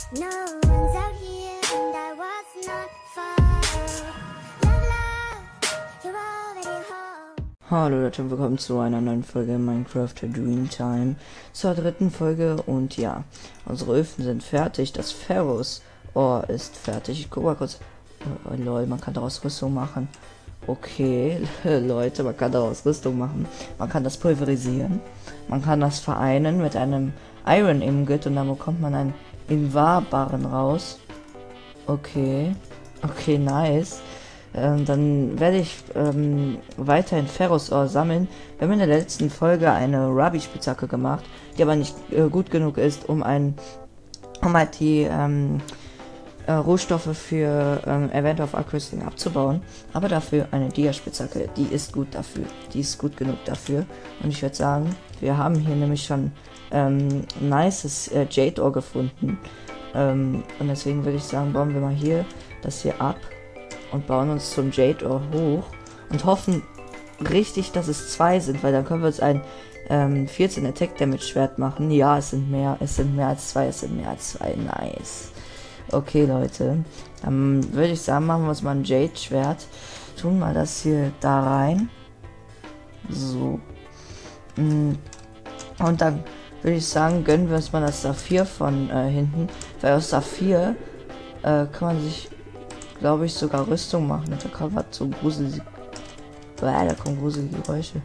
No one's out here and I was not far. Love, love, you're already home. Hallo Leute und willkommen zu einer neuen Folge Minecraft Dreamtime, zur dritten Folge. Und ja, unsere Öfen sind fertig, das Pharaohs-Ohr ist fertig. Ich guck mal kurz. Oh, lol, man kann daraus Rüstung machen. Okay, Leute, man kann daraus Rüstung machen. Man kann das pulverisieren. Man kann das vereinen mit einem Iron Ingot und dann bekommt man einen Invar-Barren raus. Okay, nice. Dann werde ich weiterhin Pharaohs-Ohr sammeln. Wir haben in der letzten Folge eine Ruby-Spitzhacke gemacht, die aber nicht gut genug ist, um halt die Rohstoffe für Event of Arc Crystal abzubauen. Aber dafür eine Dia-Spitzhacke, die ist gut dafür. Die ist gut genug dafür. Und ich würde sagen, wir haben hier nämlich schon nices Jade-Ohr gefunden. Und deswegen würde ich sagen, bauen wir mal hier das hier ab und bauen uns zum Jade-Ohr hoch und hoffen richtig, dass es 2 sind, weil dann können wir uns ein 14 Attack Damage Schwert machen. Ja, es sind mehr als 2, nice. Okay, Leute, dann würde ich sagen, machen wir uns mal ein Jade-Schwert, tun mal das hier da rein, so, und dann würde ich sagen, gönnen wir uns mal das Saphir von hinten, weil aus Saphir kann man sich, glaube ich, sogar Rüstung machen. Und da kann man so gruselige, da kommen gruselige Geräusche.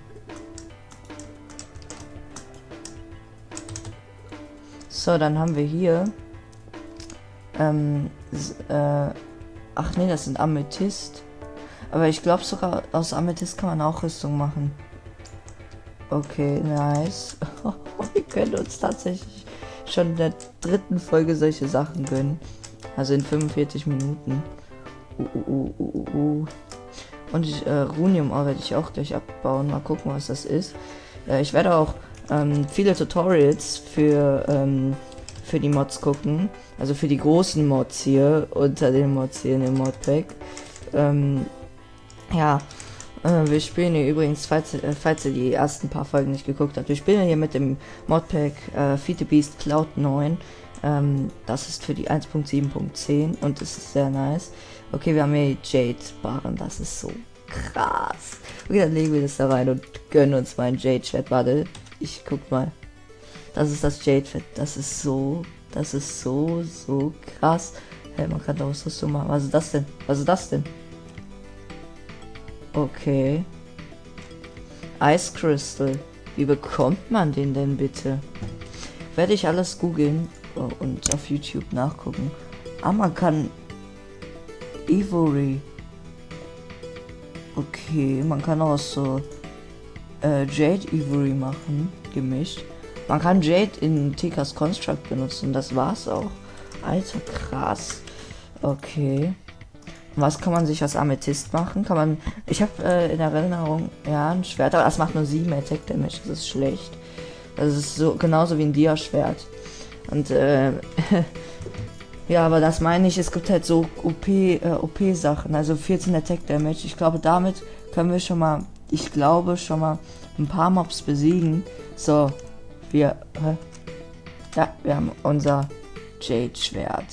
So, dann haben wir hier ach nee, das sind Amethyst. Aber ich glaube, sogar aus Amethyst kann man auch Rüstung machen. Okay, nice. Wir können uns tatsächlich schon in der dritten Folge solche Sachen gönnen. Also in 45 Minuten. Und Runium-Ohr werde ich auch gleich abbauen. Mal gucken, was das ist. Ich werde auch viele Tutorials für die Mods gucken. Also für die großen Mods hier, unter den Mods hier in dem Modpack. Ja, wir spielen hier übrigens, falls ihr die ersten paar Folgen nicht geguckt habt, wir spielen hier mit dem Modpack Feed the Beast Cloud 9. Das ist für die 1.7.10 und das ist sehr nice. Okay, wir haben hier Jade-Barren, das ist so krass. Okay, dann legen wir das da rein und gönnen uns mal ein Jade-Schwert. Warte, ich guck mal. Das ist das Jade-Fett, das ist so krass. Hey, man kann daraus Rüstung machen. Was ist das denn? Okay. Ice Crystal. Wie bekommt man den denn bitte? Werde ich alles googeln und auf YouTube nachgucken. Ah, man kann Ivory. Okay, man kann auch so Jade Ivory machen, gemischt. Man kann Jade in TK's Construct benutzen, das war's auch. Alter, krass. Okay. Was kann man sich aus Amethyst machen? Ich habe in Erinnerung, ja, ein Schwert, aber das macht nur 7 Attack Damage, das ist schlecht. Das ist so genauso wie ein Dia-Schwert. Und ja, aber das meine ich, es gibt halt so OP-Sachen, also 14 Attack Damage. Ich glaube, damit können wir schon mal ein paar Mobs besiegen. So, wir haben unser Jade-Schwert.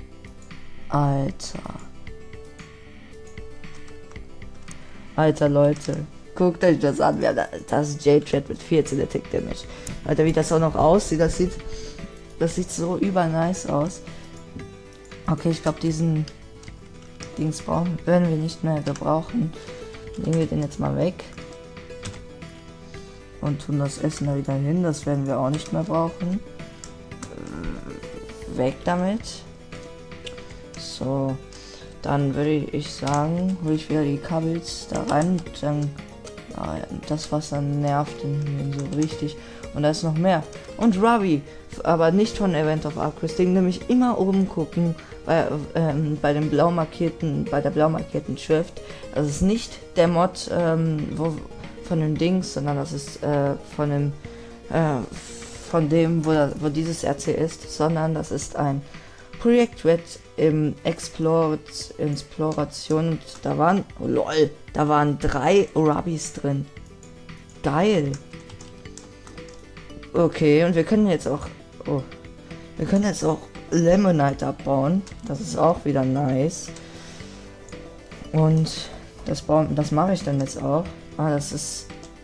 Alter, Leute, guckt euch das an. Wir haben das Jade-Schwert mit 14 Attack Damage. Alter, wie das auch noch aussieht, das sieht so übernice aus. Okay, ich glaube, diesen Dings werden wir nicht mehr gebrauchen. Legen wir den jetzt mal weg. Und tun das Essen da wieder hin. Das werden wir auch nicht mehr brauchen. Weg damit. So. Dann würde ich sagen, hole ich wieder die Kabels da rein. Und dann, das Wasser nervt den hier so richtig. Und da ist noch mehr. Und Ruby. Aber nicht von Event of Arc Crystal. Nämlich immer oben gucken. Bei der blau markierten Schrift. Das ist nicht der Mod, von den Dings, sondern das ist von dem, wo dieses RC ist, sondern das ist ein Projekt Red im Exploration und da waren 3 Rubys drin. Geil. Okay, und wir können jetzt auch Lemonite abbauen. Das ist auch wieder nice. Und das mache ich dann jetzt auch. Das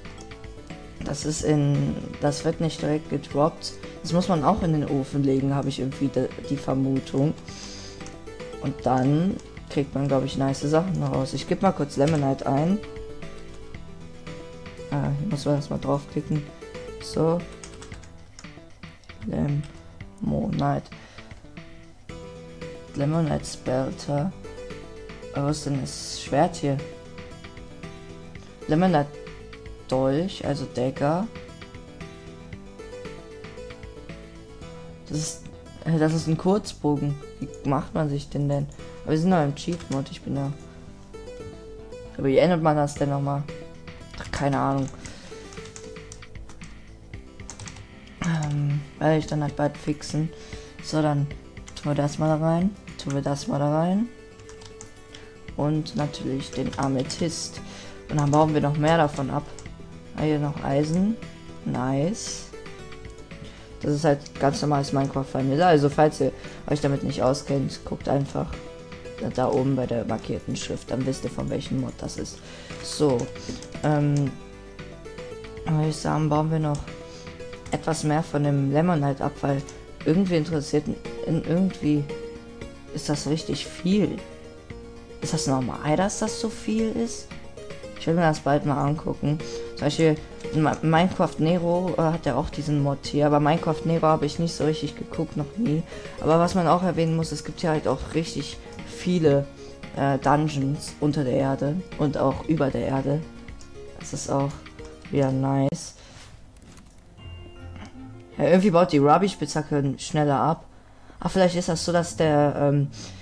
wird nicht direkt gedroppt. Das muss man auch in den Ofen legen, habe ich irgendwie die Vermutung. Und dann kriegt man, glaube ich, nice Sachen raus. Ich gebe mal kurz Lemonite ein. Hier muss man erstmal draufklicken. So. Lemonite. Lemonite Spelter. Was ist denn das Schwert hier? Lemonite Dolch, also Dagger. Das ist ein Kurzbogen. Wie macht man sich den denn? Aber wir sind noch im Cheat-Mod, ich bin ja... Aber wie ändert man das denn nochmal? Keine Ahnung. Werde ich dann halt bald fixen. So, dann tun wir das mal da rein. Und natürlich den Amethyst. Und dann bauen wir noch mehr davon ab. Hier noch Eisen. Nice. Das ist halt ganz normales Minecraft Vanilla. Also falls ihr euch damit nicht auskennt, guckt einfach da oben bei der markierten Schrift. Dann wisst ihr, von welchem Mod das ist. So. Würde ich sagen, bauen wir noch etwas mehr von dem Lemonite ab, weil irgendwie irgendwie ist das richtig viel. Ist das normal, dass das so viel ist? Ich will mir das bald mal angucken. Zum Beispiel Minecraft Nero hat ja auch diesen Mod hier, aber Minecraft Nero habe ich nicht so richtig geguckt, noch nie. Aber was man auch erwähnen muss, es gibt ja halt auch richtig viele Dungeons unter der Erde und auch über der Erde. Das ist auch wieder nice. Ja, irgendwie baut die Ruby-Spitzhacke schneller ab. Ach, vielleicht ist das so, dass der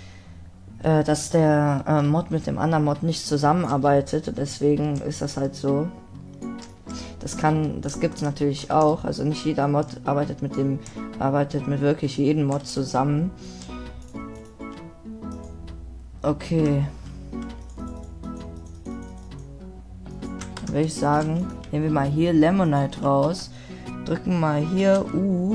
Mod mit dem anderen Mod nicht zusammenarbeitet und deswegen ist das halt so. Das gibt's natürlich auch. Also nicht jeder Mod arbeitet mit wirklich jedem Mod zusammen. Okay. Dann würde ich sagen, nehmen wir mal hier Lemonite raus. Drücken mal hier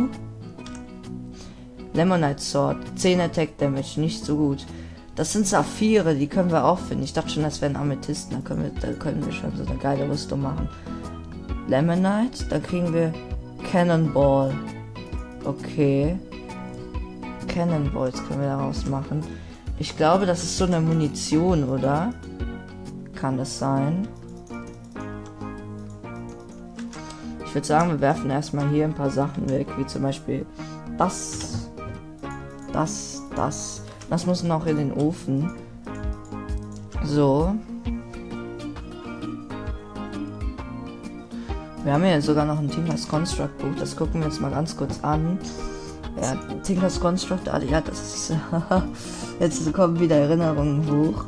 Lemonite Sword. 10 Attack Damage, nicht so gut. Das sind Saphire, die können wir auch finden. Ich dachte schon, das wären Amethysten. Da können wir schon so eine geile Rüstung machen. Lemonite, dann kriegen wir Cannonball. Okay. Cannonballs können wir daraus machen. Ich glaube, das ist so eine Munition, oder? Kann das sein? Ich würde sagen, wir werfen erstmal hier ein paar Sachen weg, wie zum Beispiel das. Das muss noch in den Ofen. So. Wir haben hier sogar noch ein Tinker's Construct Buch. Das gucken wir uns mal ganz kurz an. Ja, Tinker's Construct, ja, das ist... Jetzt kommen wieder Erinnerungen hoch.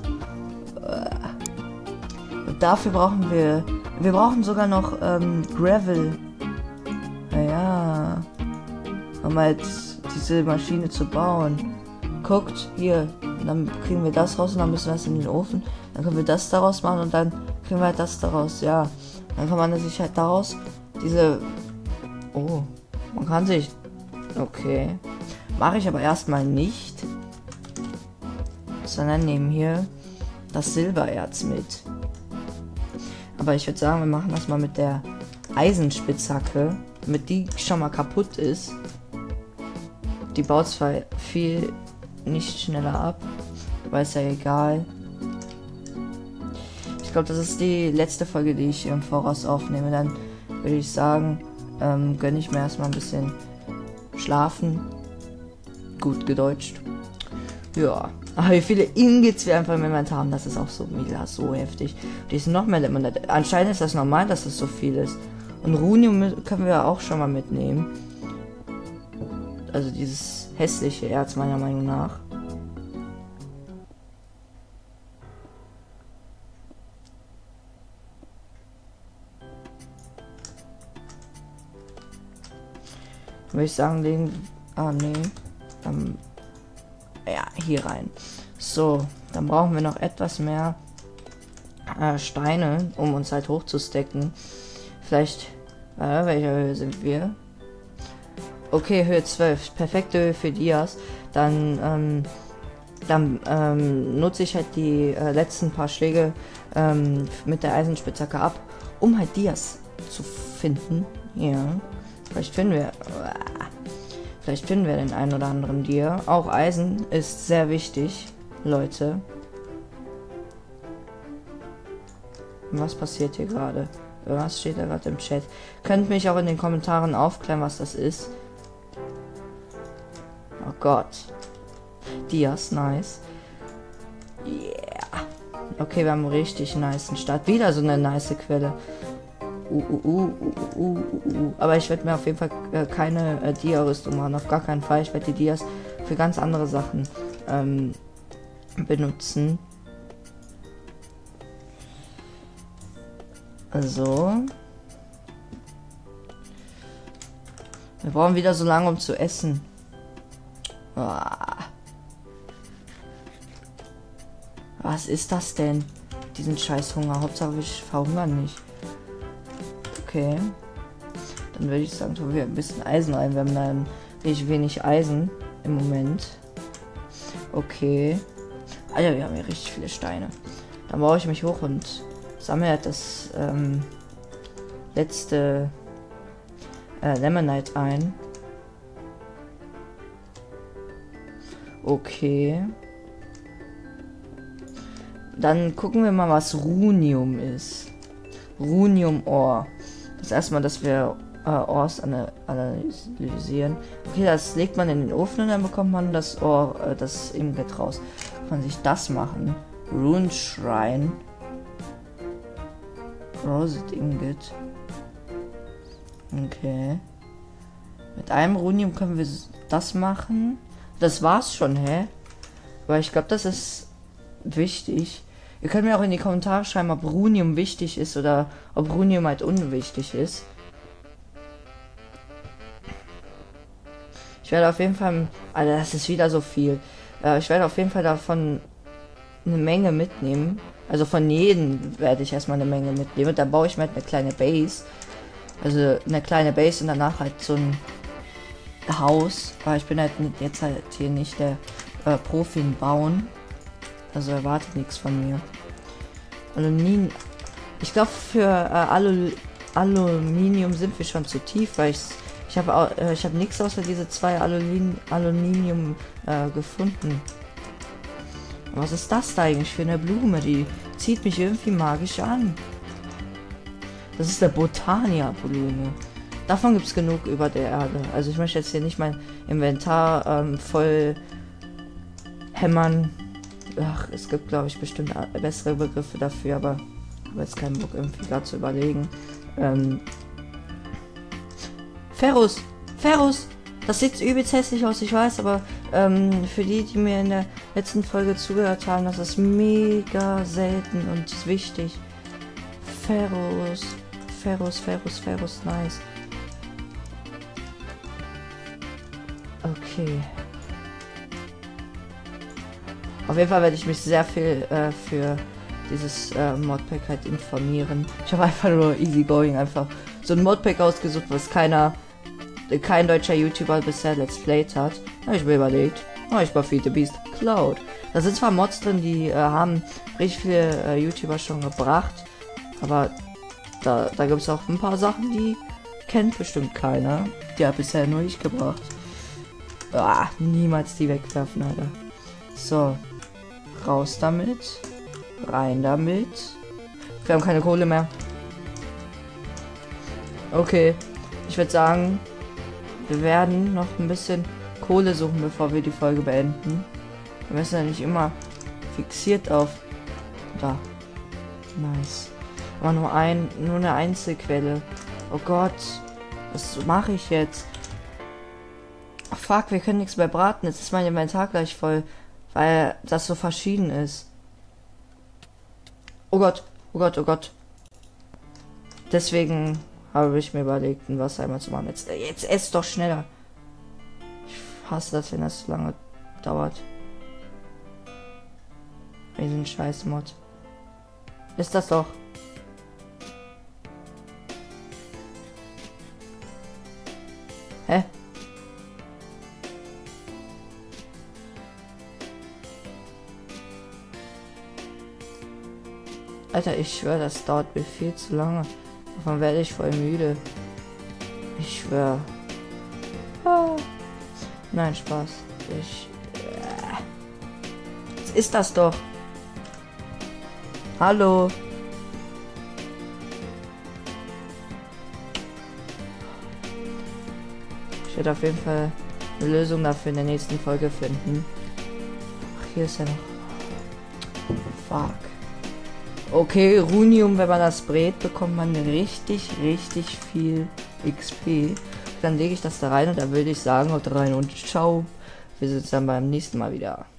Und dafür brauchen wir... Wir brauchen sogar noch Gravel. Naja. Um halt diese Maschine zu bauen. Guckt, hier. Und dann kriegen wir das raus und dann müssen wir das in den Ofen. Dann können wir das daraus machen und dann kriegen wir halt das daraus. Ja. Dann kann man sich halt daraus diese... Oh. Man kann sich... Okay. Mache ich aber erstmal nicht. Sondern nehmen hier das Silbererz mit. Aber ich würde sagen, wir machen das mal mit der Eisenspitzhacke, damit die schon mal kaputt ist. Die baut zwar viel nicht schneller ab, aber ist ja egal. Ich glaube, das ist die letzte Folge, die ich im Voraus aufnehme. Dann würde ich sagen, gönne ich mir erstmal ein bisschen schlafen. Gut gedeutscht. Ja. Aber wie viele Ingots wir einfach im Inventar haben, das ist auch so mega, so heftig. Die ist noch mehr Lemonade. Anscheinend ist das normal, dass das so viel ist. Und Runium können wir auch schon mal mitnehmen. Also dieses hässliche Erz meiner Meinung nach. Würde ich sagen, legen... Ah, nee. Ja, hier rein. So, dann brauchen wir noch etwas mehr Steine, um uns halt hochzustecken. Vielleicht, welcher Höhe sind wir? Okay, Höhe 12. Perfekte Höhe für Dias. Dann nutze ich halt die letzten paar Schläge mit der Eisenspitzhacke ab, um halt Dias zu finden. Ja. Vielleicht finden wir den einen oder anderen Dia. Auch Eisen ist sehr wichtig, Leute. Was passiert hier gerade? Was steht da gerade im Chat? Könnt mich auch in den Kommentaren aufklären, was das ist. Oh Gott. Dias, nice. Yeah. Okay, wir haben einen richtig nice Start. Wieder so eine nice Quelle. Aber ich werde mir auf jeden Fall keine Dia-Rüstung machen. Auf gar keinen Fall. Ich werde die Dias für ganz andere Sachen benutzen. Also. Wir brauchen wieder so lange, um zu essen. Was ist das denn? Diesen scheiß Hunger. Hauptsache ich verhungere nicht. Okay. Dann würde ich sagen, tun wir ein bisschen Eisen rein. Wir haben dann richtig wenig Eisen im Moment. Okay. Alter, wir haben hier richtig viele Steine. Dann baue ich mich hoch und sammle halt das letzte Lemonite ein. Okay. Dann gucken wir mal, was Runium ist. Runium-Ohr. Das erste Mal, dass wir Ohrs analysieren. Okay, das legt man in den Ofen und dann bekommt man das Ohr, das Ingot raus. Kann man sich das machen? Rune Shrine. Rosette Ingot. Okay. Mit einem Runium können wir das machen. Das war's schon, hä? Weil ich glaube, das ist wichtig. Ihr könnt mir auch in die Kommentare schreiben, ob Runium wichtig ist oder ob Runium halt unwichtig ist. Ich werde auf jeden Fall... Alter, das ist wieder so viel. Ich werde auf jeden Fall davon eine Menge mitnehmen. Also von jedem werde ich erstmal eine Menge mitnehmen. Und dann baue ich mir halt eine kleine Base. Also eine kleine Base und danach halt so ein Haus. Aber ich bin halt jetzt halt hier nicht der Profi im Bauen. Also erwartet nichts von mir. Aluminium. Ich glaube für Aluminium sind wir schon zu tief, weil ich habe nichts außer diese zwei Aluminium gefunden. Was ist das da eigentlich für eine Blume? Die zieht mich irgendwie magisch an. Das ist der Botania-Blume. Davon gibt es genug über der Erde. Also ich möchte jetzt hier nicht mein Inventar voll hämmern. Ach, es gibt, glaube ich, bestimmt bessere Begriffe dafür, aber ich habe jetzt keinen Bock, irgendwie gerade zu überlegen. Ferrus! Ferrus! Das sieht übelst hässlich aus, ich weiß, aber für die mir in der letzten Folge zugehört haben, das ist mega selten und wichtig. Ferrus. Ferrus, nice. Okay. Auf jeden Fall werde ich mich sehr viel für dieses Modpack halt informieren. Ich habe einfach nur easygoing einfach so ein Modpack ausgesucht, was kein deutscher YouTuber bisher Let's Played hat. Da habe ich mir überlegt, ich war Feed the Beast Cloud. Da sind zwar Mods drin, die haben richtig viele YouTuber schon gebracht, aber da gibt es auch ein paar Sachen, die kennt bestimmt keiner. Die hat bisher nur ich gebracht. Niemals die wegwerfen, Alter. So. Raus damit. Rein damit. Wir haben keine Kohle mehr. Okay. Ich würde sagen, wir werden noch ein bisschen Kohle suchen, bevor wir die Folge beenden. Wir müssen ja nicht immer fixiert auf... Da. Nice. Aber nur eine Einzelquelle. Oh Gott. Was mache ich jetzt? Oh fuck, wir können nichts mehr braten. Jetzt ist mein Inventar gleich voll. Weil das so verschieden ist. Oh Gott. Oh Gott, oh Gott. Deswegen habe ich mir überlegt, ein Wassereimer zu machen. Jetzt ess doch schneller. Ich hasse das, wenn das so lange dauert. Riesen scheiß Mod. Ist das doch. Hä? Alter, ich schwöre, das dauert mir viel zu lange. Davon werde ich voll müde. Ich schwöre. Ah. Nein, Spaß. Was ist das doch? Hallo? Ich werde auf jeden Fall eine Lösung dafür in der nächsten Folge finden. Ach, hier ist ja noch... Fuck. Okay, Runium, wenn man das brät, bekommt man richtig viel XP. Dann lege ich das da rein und dann würde ich sagen, haut rein und ciao. Wir sehen uns dann beim nächsten Mal wieder.